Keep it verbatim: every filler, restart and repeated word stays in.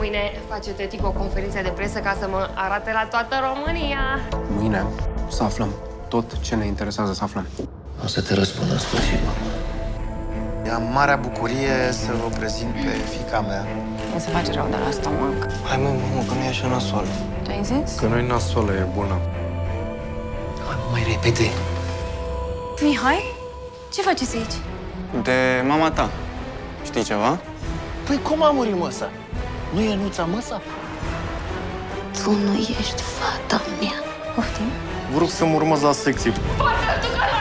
Mâine face Tăticu o conferință de presă ca să mă arate la toată România. Mâine să aflăm tot ce ne interesează să aflăm. O să te răspund în sfârșit, mama. Am marea bucurie să vă prezint pe fiica mea. Mi se face rău de la stomac. Hai, mă, mă, că nu e așa nasoală. Ce-ai zis? Că nu-i nasoală, e bună. Hai, mai repede. Mihai? Ce faceți aici? De mama ta. Știi ceva? Păi cum a murit măsa? Nu e Nuța măsa? Tu nu ești fata mea. Poftim? Vă rog să mă urmăți la secție. Poate tu că